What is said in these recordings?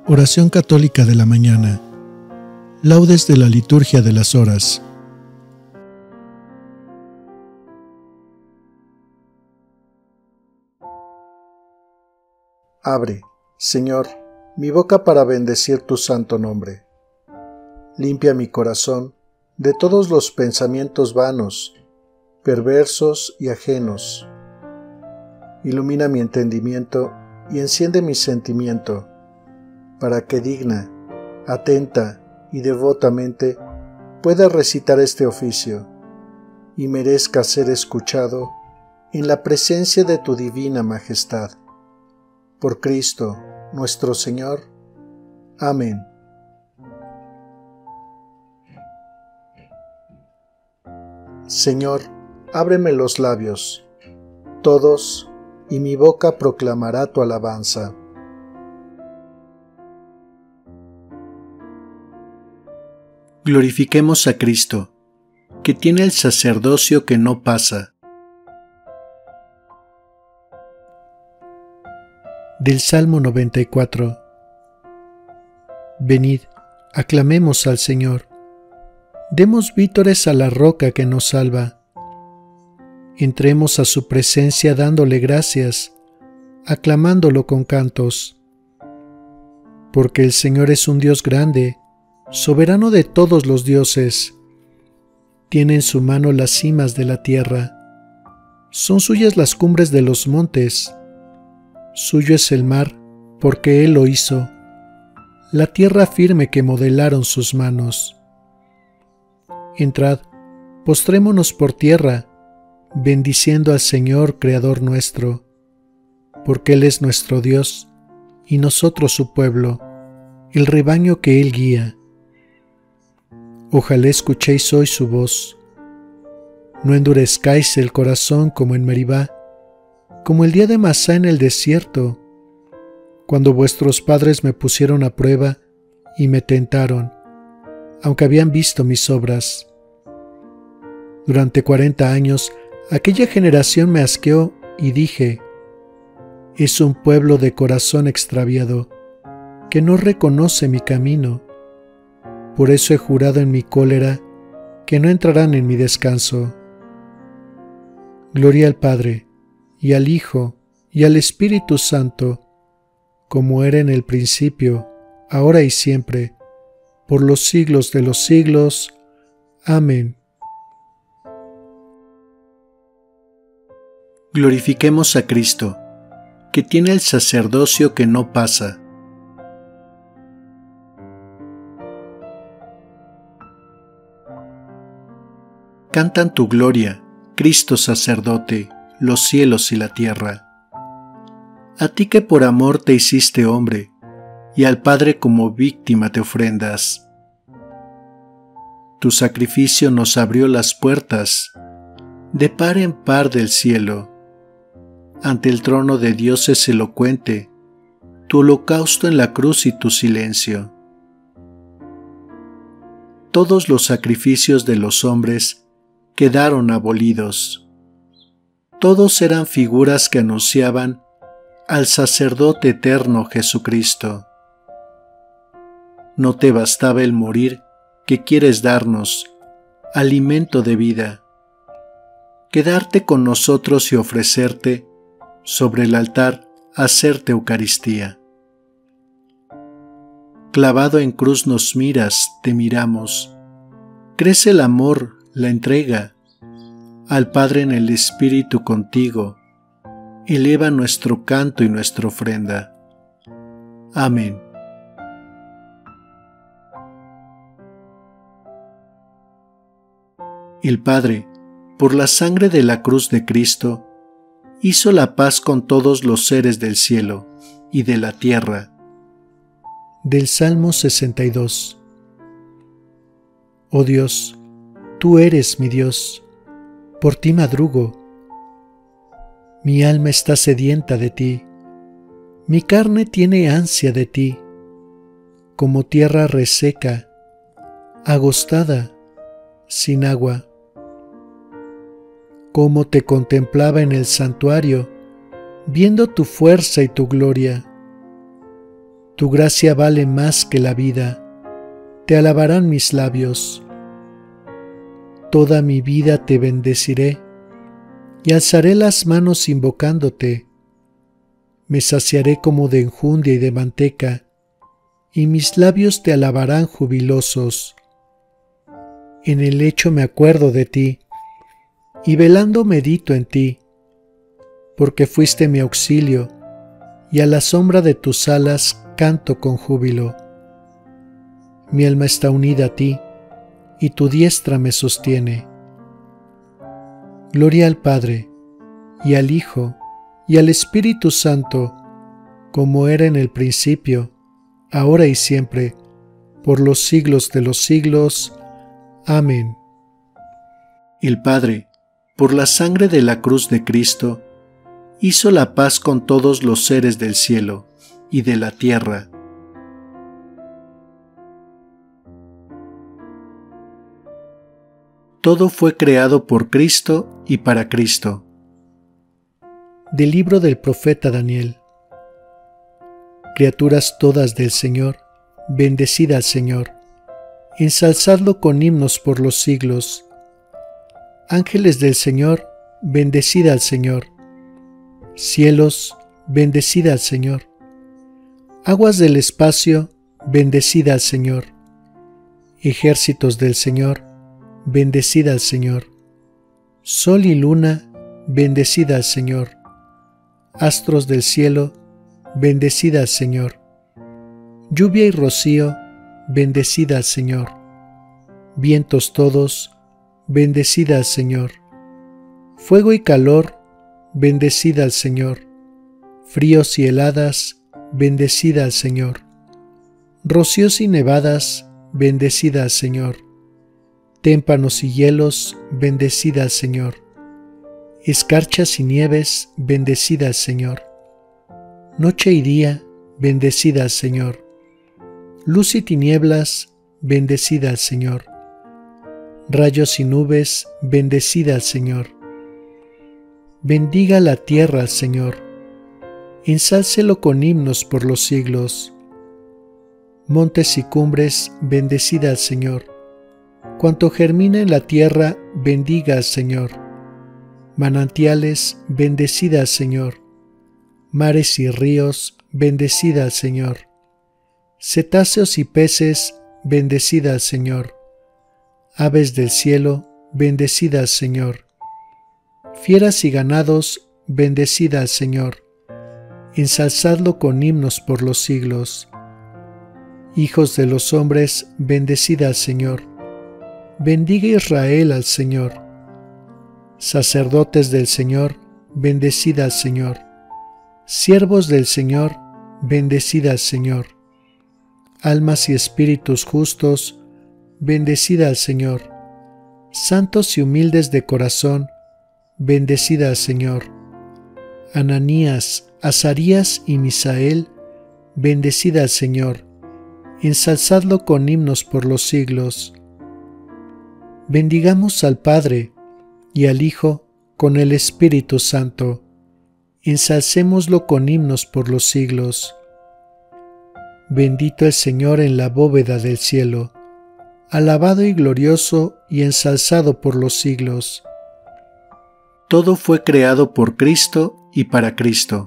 Oración católica de la mañana. Laudes de la liturgia de las horas. Abre, Señor, mi boca para bendecir tu santo nombre. Limpia mi corazón de todos los pensamientos vanos, perversos y ajenos. Ilumina mi entendimiento y enciende mi sentimiento, para que digna, atenta y devotamente pueda recitar este oficio y merezca ser escuchado en la presencia de tu divina majestad. Por Cristo, nuestro Señor. Amén. Señor, ábreme los labios, todos, y mi boca proclamará tu alabanza. Glorifiquemos a Cristo, que tiene el sacerdocio que no pasa. Del Salmo 94. Venid, aclamemos al Señor. Demos vítores a la roca que nos salva. Entremos a su presencia dándole gracias, aclamándolo con cantos. Porque el Señor es un Dios grande, soberano de todos los dioses. Tiene en su mano las cimas de la tierra. Son suyas las cumbres de los montes. Suyo es el mar, porque Él lo hizo, la tierra firme que modelaron sus manos. Entrad, postrémonos por tierra, bendiciendo al Señor, Creador nuestro, porque Él es nuestro Dios, y nosotros su pueblo, el rebaño que Él guía. Ojalá escuchéis hoy su voz. No endurezcáis el corazón como en Meribá, como el día de Masá en el desierto, cuando vuestros padres me pusieron a prueba y me tentaron, aunque habían visto mis obras. Durante 40 años aquella generación me asqueó y dije: es un pueblo de corazón extraviado, que no reconoce mi camino. Por eso he jurado en mi cólera que no entrarán en mi descanso. Gloria al Padre, y al Hijo, y al Espíritu Santo, como era en el principio, ahora y siempre, por los siglos de los siglos. Amén. Glorifiquemos a Cristo, que tiene el sacerdocio que no pasa. Cantan tu gloria, Cristo sacerdote, los cielos y la tierra. A ti que por amor te hiciste hombre, y al Padre como víctima te ofrendas. Tu sacrificio nos abrió las puertas, de par en par del cielo. Ante el trono de Dios es elocuente, tu holocausto en la cruz y tu silencio. Todos los sacrificios de los hombres quedaron abolidos. Todos eran figuras que anunciaban al sacerdote eterno Jesucristo. No te bastaba el morir que quieres darnos, alimento de vida, quedarte con nosotros y ofrecerte sobre el altar, hacerte Eucaristía. Clavado en cruz nos miras, te miramos. Crece el amor, la entrega, al Padre en el Espíritu contigo. Eleva nuestro canto y nuestra ofrenda. Amén. El Padre, por la sangre de la cruz de Cristo, hizo la paz con todos los seres del cielo y de la tierra. Del Salmo 62. Oh Dios, tú eres mi Dios, por ti madrugo. Mi alma está sedienta de ti, mi carne tiene ansia de ti, como tierra reseca, agostada, sin agua. Cómo te contemplaba en el santuario, viendo tu fuerza y tu gloria. Tu gracia vale más que la vida, te alabarán mis labios. Toda mi vida te bendeciré, y alzaré las manos invocándote. Me saciaré como de enjundia y de manteca, y mis labios te alabarán jubilosos. En el lecho me acuerdo de ti, y velando medito en ti, porque fuiste mi auxilio, y a la sombra de tus alas canto con júbilo. Mi alma está unida a ti, y tu diestra me sostiene. Gloria al Padre, y al Hijo, y al Espíritu Santo, como era en el principio, ahora y siempre, por los siglos de los siglos. Amén. El Padre, por la sangre de la cruz de Cristo, hizo la paz con todos los seres del cielo y de la tierra. Todo fue creado por Cristo y para Cristo. Del libro del profeta Daniel. Criaturas todas del Señor, bendecid al Señor, ensalzadlo con himnos por los siglos. Ángeles del Señor, bendecid al Señor. Cielos, bendecid al Señor. Aguas del espacio, bendecid al Señor. Ejércitos del Señor, bendecid al Señor. Sol y luna, bendecid al Señor. Astros del cielo, bendecid al Señor. Lluvia y rocío, bendecid al Señor. Vientos todos, bendecid al Señor. Fuego y calor, bendecid al Señor. Fríos y heladas, bendecid al Señor. Rocíos y nevadas, bendecid al Señor. Témpanos y hielos, bendecid al Señor. Escarchas y nieves, bendecid al Señor. Noche y día, bendecid al Señor. Luz y tinieblas, bendecid al Señor. Rayos y nubes, bendecid al Señor. Bendiga la tierra al Señor. Ensálcelo con himnos por los siglos. Montes y cumbres, bendecid al Señor. Cuanto germina en la tierra, bendiga al Señor. Manantiales, bendecid al Señor. Mares y ríos, bendecid al Señor. Cetáceos y peces, bendecid al Señor. Aves del cielo, bendecid al Señor. Fieras y ganados, bendecid al Señor. Ensalzadlo con himnos por los siglos. Hijos de los hombres, bendecid al Señor. Bendiga Israel al Señor. Sacerdotes del Señor, bendecid al Señor. Siervos del Señor, bendecid al Señor. Almas y espíritus justos, bendecid al Señor. Santos y humildes de corazón, bendecid al Señor. Ananías, Azarías y Misael, bendecid al Señor. Ensalzadlo con himnos por los siglos. Bendigamos al Padre y al Hijo con el Espíritu Santo. Ensalcémoslo con himnos por los siglos. Bendito el Señor en la bóveda del cielo, alabado y glorioso y ensalzado por los siglos. Todo fue creado por Cristo y para Cristo.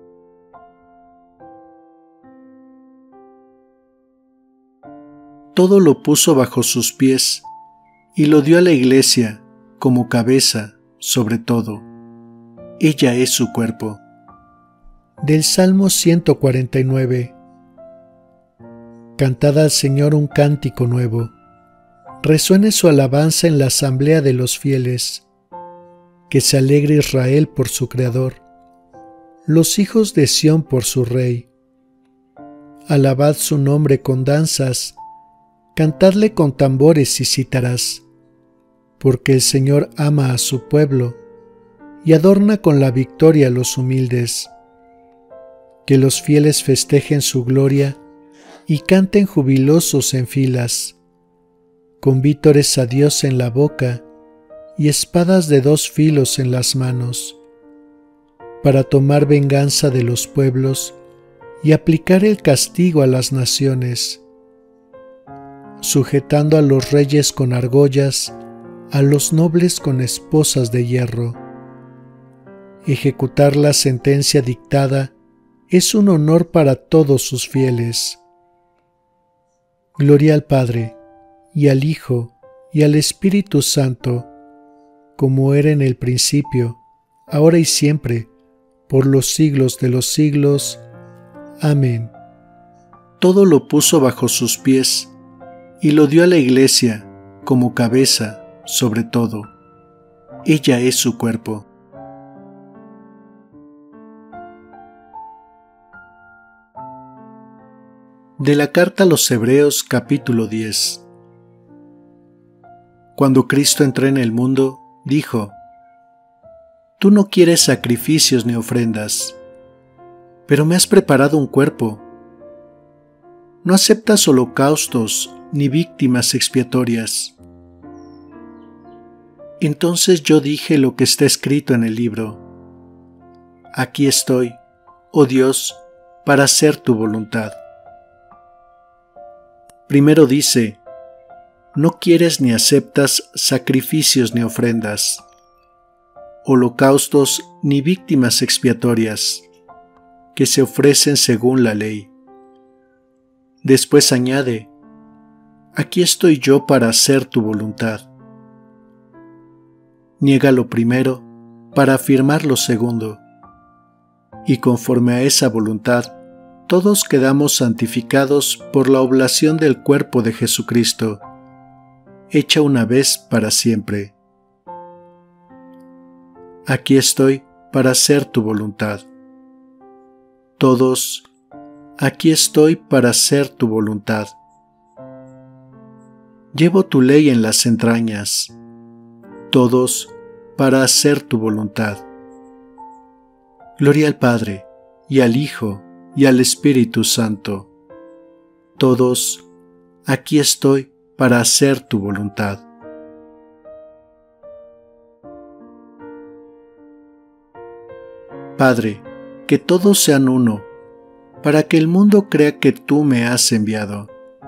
Todo lo puso bajo sus pies y lo dio a la Iglesia como cabeza sobre todo. Ella es su cuerpo. Del Salmo 149. Cantad al Señor un cántico nuevo. Resuene su alabanza en la asamblea de los fieles. Que se alegre Israel por su Creador, los hijos de Sión por su Rey. Alabad su nombre con danzas, cantadle con tambores y cítaras, porque el Señor ama a su pueblo y adorna con la victoria a los humildes. Que los fieles festejen su gloria y canten jubilosos en filas, con vítores a Dios en la boca y espadas de 2 filos en las manos, para tomar venganza de los pueblos y aplicar el castigo a las naciones, sujetando a los reyes con argollas, a los nobles con esposas de hierro. Ejecutar la sentencia dictada es un honor para todos sus fieles. Gloria al Padre, y al Hijo, y al Espíritu Santo, como era en el principio, ahora y siempre, por los siglos de los siglos. Amén. Todo lo puso bajo sus pies, y lo dio a la Iglesia como cabeza sobre todo. Ella es su cuerpo. De la carta a los Hebreos, capítulo 10. Cuando Cristo entró en el mundo, dijo: Tú no quieres sacrificios ni ofrendas, pero me has preparado un cuerpo. No aceptas holocaustos ni víctimas expiatorias. Entonces yo dije lo que está escrito en el libro: Aquí estoy, oh Dios, para hacer tu voluntad. Primero dice: No quieres ni aceptas sacrificios ni ofrendas, holocaustos ni víctimas expiatorias, que se ofrecen según la ley. Después añade: Aquí estoy yo para hacer tu voluntad. Niega lo primero para afirmar lo segundo, y conforme a esa voluntad, todos quedamos santificados por la oblación del cuerpo de Jesucristo, hecha una vez para siempre. Aquí estoy para hacer tu voluntad. Todos, aquí estoy para hacer tu voluntad. Llevo tu ley en las entrañas. Todos, para hacer tu voluntad. Gloria al Padre, y al Hijo, y al Espíritu Santo. Todos, aquí estoy para hacer tu voluntad. Padre, que todos sean uno, para que el mundo crea que tú me has enviado.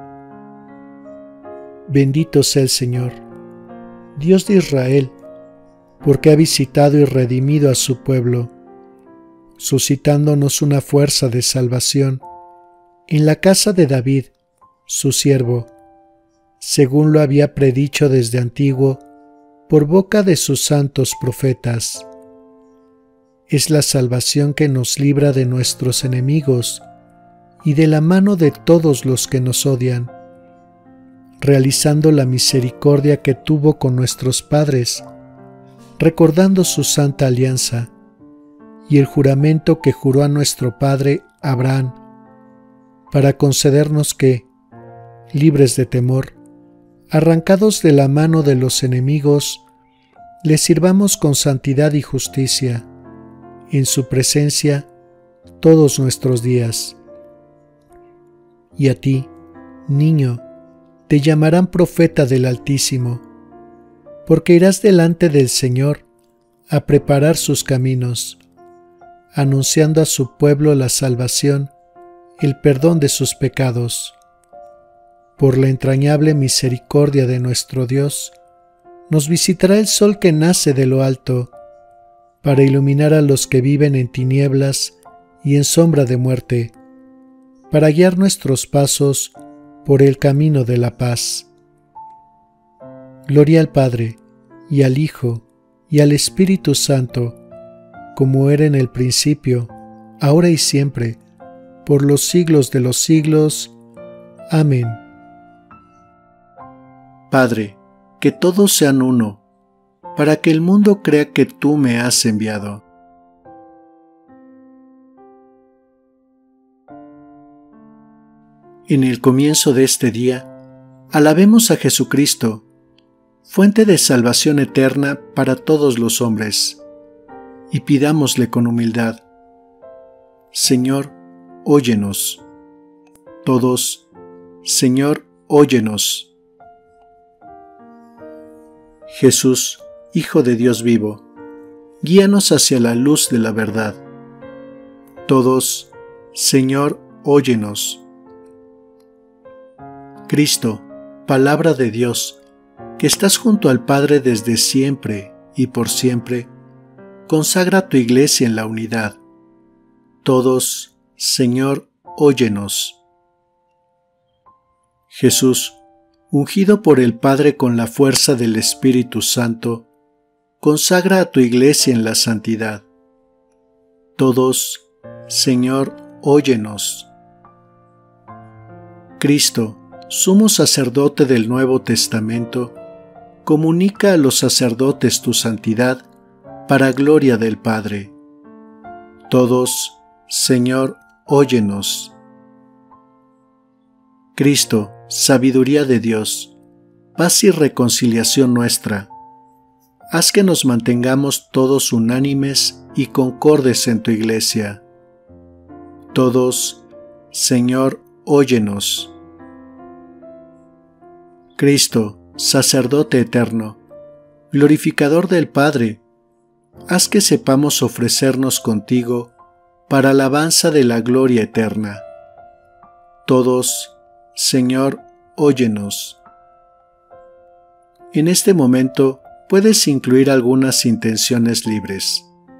Bendito sea el Señor, Dios de Israel, porque ha visitado y redimido a su pueblo, suscitándonos una fuerza de salvación en la casa de David, su siervo, según lo había predicho desde antiguo por boca de sus santos profetas. Es la salvación que nos libra de nuestros enemigos y de la mano de todos los que nos odian, realizando la misericordia que tuvo con nuestros padres, recordando su santa alianza y el juramento que juró a nuestro padre Abraham, para concedernos que, libres de temor, arrancados de la mano de los enemigos, le sirvamos con santidad y justicia, en su presencia todos nuestros días. Y a ti, niño, te llamarán profeta del Altísimo, porque irás delante del Señor a preparar sus caminos, anunciando a su pueblo la salvación, el perdón de sus pecados. Por la entrañable misericordia de nuestro Dios, nos visitará el sol que nace de lo alto, para iluminar a los que viven en tinieblas y en sombra de muerte, para guiar nuestros pasos por el camino de la paz. Gloria al Padre, y al Hijo, y al Espíritu Santo, como era en el principio, ahora y siempre, por los siglos de los siglos. Amén. Padre, que todos sean uno, para que el mundo crea que tú me has enviado. En el comienzo de este día, alabemos a Jesucristo, fuente de salvación eterna para todos los hombres, y pidámosle con humildad: Señor, óyenos. Todos, Señor, óyenos. Jesús, Hijo de Dios vivo, guíanos hacia la luz de la verdad. Todos, Señor, óyenos. Cristo, palabra de Dios, que estás junto al Padre desde siempre y por siempre, consagra tu Iglesia en la unidad. Todos, Señor, óyenos. Jesús, ungido por el Padre con la fuerza del Espíritu Santo, consagra a tu Iglesia en la santidad. Todos, Señor, óyenos. Cristo, sumo sacerdote del Nuevo Testamento, comunica a los sacerdotes tu santidad para gloria del Padre. Todos, Señor, óyenos. Cristo, sabiduría de Dios, paz y reconciliación nuestra, haz que nos mantengamos todos unánimes y concordes en tu Iglesia. Todos, Señor, óyenos. Cristo, sacerdote eterno, glorificador del Padre, haz que sepamos ofrecernos contigo para alabanza de la gloria eterna. Todos, Señor, óyenos. En este momento puedes incluir algunas intenciones libres.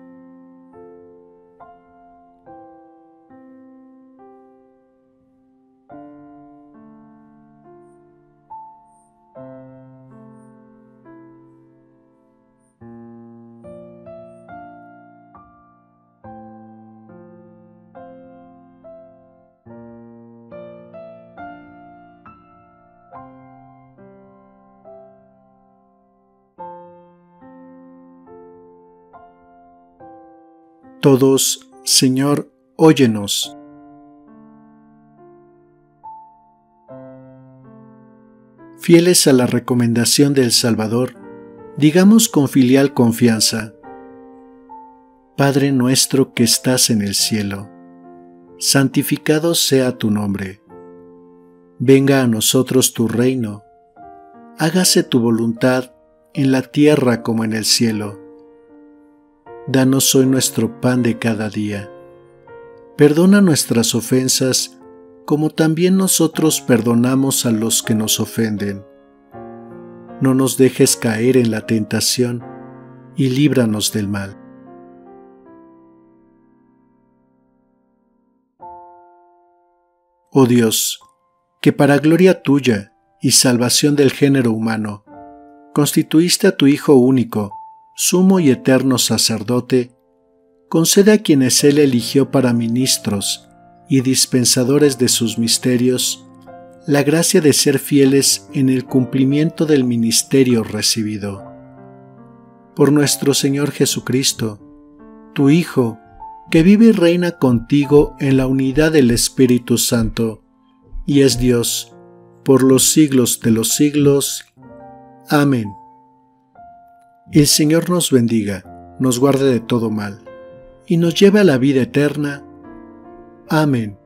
Todos, Señor, óyenos. Fieles a la recomendación del Salvador, digamos con filial confianza: Padre nuestro que estás en el cielo, santificado sea tu nombre. Venga a nosotros tu reino. Hágase tu voluntad en la tierra como en el cielo. Danos hoy nuestro pan de cada día. Perdona nuestras ofensas, como también nosotros perdonamos a los que nos ofenden. No nos dejes caer en la tentación, y líbranos del mal. Oh Dios, que para gloria tuya y salvación del género humano, constituiste a tu Hijo único, sumo y eterno sacerdote, concede a quienes Él eligió para ministros y dispensadores de sus misterios la gracia de ser fieles en el cumplimiento del ministerio recibido. Por nuestro Señor Jesucristo, tu Hijo, que vive y reina contigo en la unidad del Espíritu Santo, y es Dios, por los siglos de los siglos. Amén. El Señor nos bendiga, nos guarde de todo mal, y nos lleve a la vida eterna. Amén.